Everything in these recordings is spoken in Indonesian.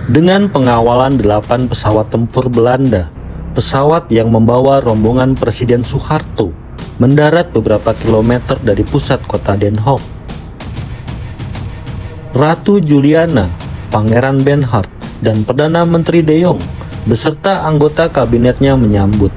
Dengan pengawalan 8 pesawat tempur Belanda, pesawat yang membawa rombongan Presiden Soeharto mendarat beberapa kilometer dari pusat kota Den Haag. Ratu Juliana, Pangeran Bernhard, dan Perdana Menteri De Jong beserta anggota kabinetnya menyambut.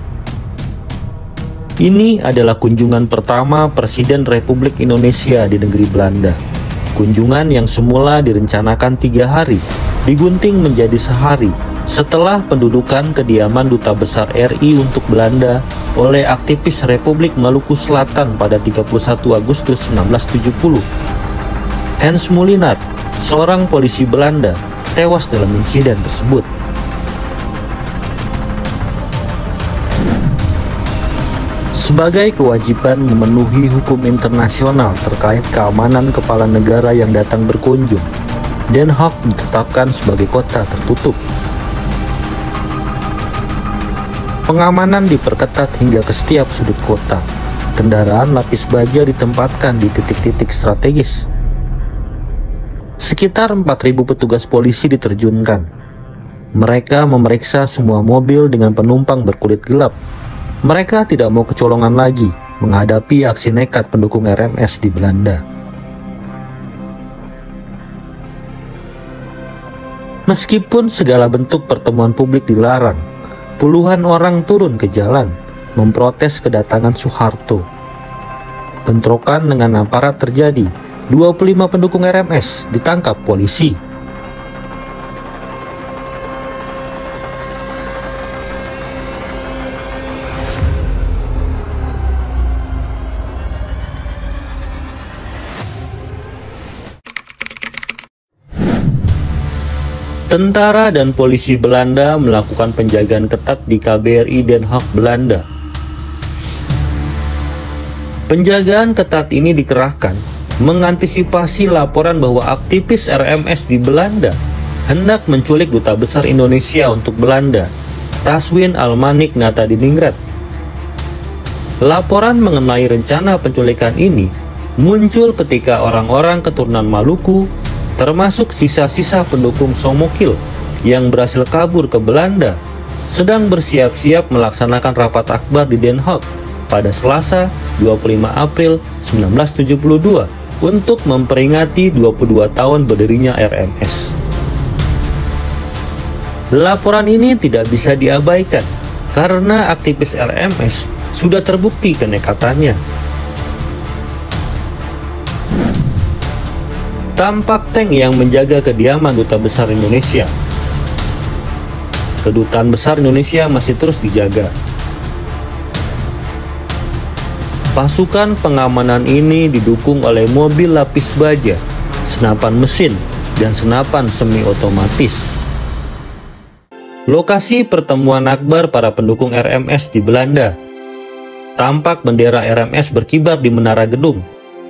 Ini adalah kunjungan pertama Presiden Republik Indonesia di negeri Belanda. Kunjungan yang semula direncanakan 3 hari, digunting menjadi sehari setelah pendudukan kediaman Duta Besar RI untuk Belanda oleh aktivis Republik Maluku Selatan pada 31 Agustus 1970. Hans Mulinar, seorang polisi Belanda, tewas dalam insiden tersebut. Sebagai kewajiban memenuhi hukum internasional terkait keamanan kepala negara yang datang berkunjung, Den Haag ditetapkan sebagai kota tertutup. Pengamanan diperketat hingga ke setiap sudut kota. Kendaraan lapis baja ditempatkan di titik-titik strategis. Sekitar 4.000 petugas polisi diterjunkan. Mereka memeriksa semua mobil dengan penumpang berkulit gelap. Mereka tidak mau kecolongan lagi menghadapi aksi nekat pendukung RMS di Belanda. Meskipun segala bentuk pertemuan publik dilarang, puluhan orang turun ke jalan memprotes kedatangan Soeharto. Bentrokan dengan aparat terjadi. 25 pendukung RMS ditangkap polisi. Tentara dan polisi Belanda melakukan penjagaan ketat di KBRI Den Haag, Belanda. Penjagaan ketat ini dikerahkan mengantisipasi laporan bahwa aktivis RMS di Belanda hendak menculik Duta Besar Indonesia untuk Belanda, Taswin Al-Manik Natadiningrat. Laporan mengenai rencana penculikan ini muncul ketika orang-orang keturunan Maluku, termasuk sisa-sisa pendukung Somokil yang berhasil kabur ke Belanda, sedang bersiap-siap melaksanakan rapat akbar di Den Haag pada Selasa 25 April 1972 untuk memperingati 22 tahun berdirinya RMS. Laporan ini tidak bisa diabaikan karena aktivis RMS sudah terbukti kenekatannya. Tampak tank yang menjaga kediaman Duta Besar Indonesia. Kedutaan Besar Indonesia masih terus dijaga. Pasukan pengamanan ini didukung oleh mobil lapis baja, senapan mesin, dan senapan semi-otomatis. Lokasi pertemuan akbar para pendukung RMS di Belanda. Tampak bendera RMS berkibar di menara gedung.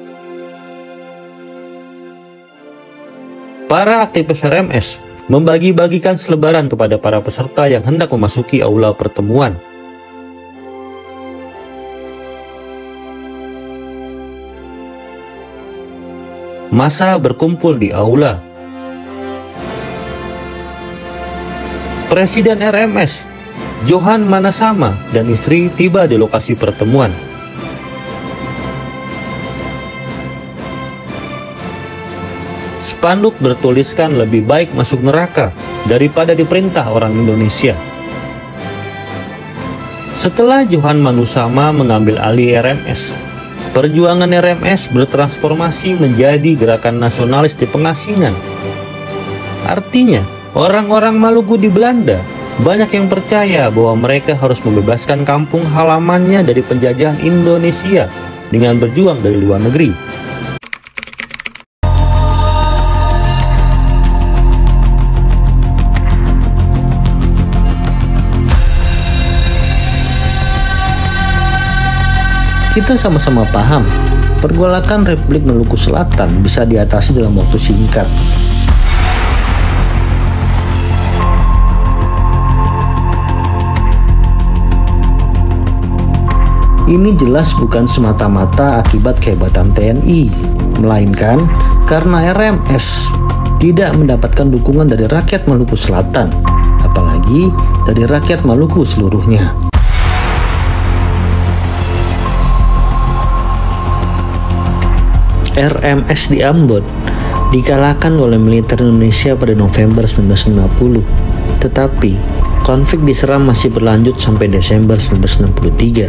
Para aktivis RMS membagi-bagikan selebaran kepada para peserta yang hendak memasuki aula pertemuan. Massa berkumpul di aula. Presiden RMS, Johan Manasama, dan istri tiba di lokasi pertemuan. Spanduk bertuliskan lebih baik masuk neraka daripada diperintah orang Indonesia. Setelah Johan Manusama mengambil alih RMS, perjuangan RMS bertransformasi menjadi gerakan nasionalis di pengasingan. Artinya, orang-orang Maluku di Belanda banyak yang percaya bahwa mereka harus membebaskan kampung halamannya dari penjajahan Indonesia dengan berjuang dari luar negeri. Kita sama-sama paham, pergolakan Republik Maluku Selatan bisa diatasi dalam waktu singkat. Ini jelas bukan semata-mata akibat kehebatan TNI, melainkan karena RMS tidak mendapatkan dukungan dari rakyat Maluku Selatan, apalagi dari rakyat Maluku seluruhnya. RMS di Ambon dikalahkan oleh militer Indonesia pada November 1950, tetapi konflik di Seram masih berlanjut sampai Desember 1963.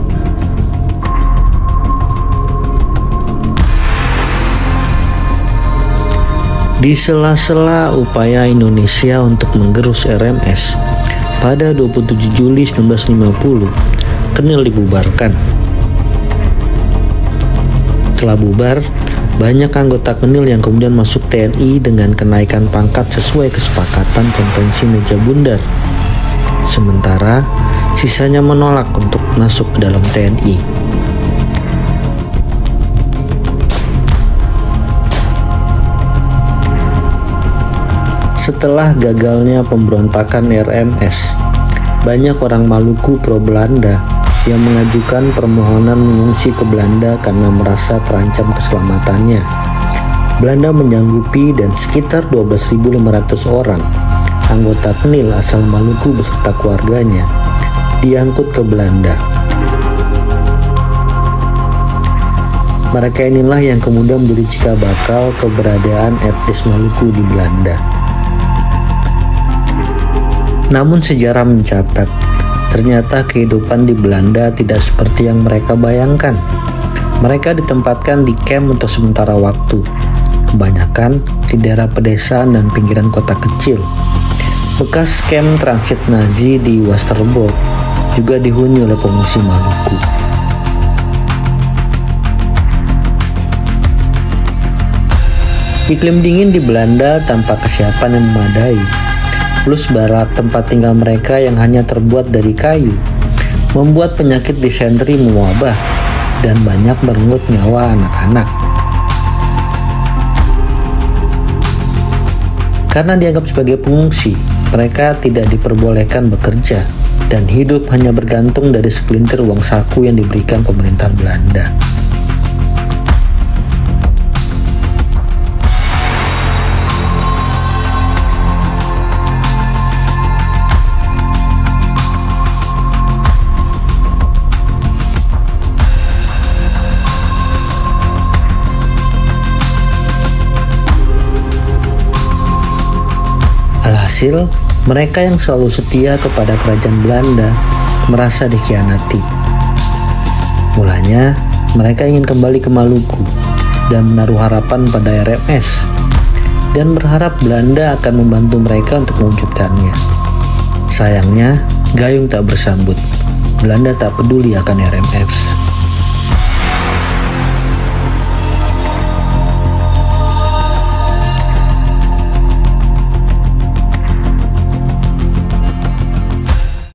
Di sela-sela upaya Indonesia untuk menggerus RMS, pada 27 Juli 1950, KNIL dibubarkan. Setelah bubar, banyak anggota KNIL yang kemudian masuk TNI dengan kenaikan pangkat sesuai kesepakatan konvensi meja bundar. Sementara, sisanya menolak untuk masuk ke dalam TNI. Setelah gagalnya pemberontakan RMS, banyak orang Maluku pro-Belanda yang mengajukan permohonan mengungsi ke Belanda karena merasa terancam keselamatannya. Belanda menyanggupi dan sekitar 12.500 orang anggota KNIL asal Maluku beserta keluarganya diangkut ke Belanda. Mereka inilah yang kemudian menjadi cikal bakal keberadaan etnis Maluku di Belanda. Namun sejarah mencatat, ternyata kehidupan di Belanda tidak seperti yang mereka bayangkan. Mereka ditempatkan di kamp untuk sementara waktu, kebanyakan di daerah pedesaan dan pinggiran kota kecil. Bekas kamp transit Nazi di Westerbork juga dihuni oleh pengungsi Maluku. Iklim dingin di Belanda tanpa kesiapan yang memadai, plus barak tempat tinggal mereka yang hanya terbuat dari kayu, membuat penyakit disenteri mewabah dan banyak merenggut nyawa anak-anak. Karena dianggap sebagai pengungsi, mereka tidak diperbolehkan bekerja dan hidup hanya bergantung dari segelintir uang saku yang diberikan pemerintah Belanda. Alhasil, mereka yang selalu setia kepada kerajaan Belanda merasa dikhianati. Mulanya, mereka ingin kembali ke Maluku dan menaruh harapan pada RMS dan berharap Belanda akan membantu mereka untuk mewujudkannya. Sayangnya, gayung tak bersambut. Belanda tak peduli akan RMS.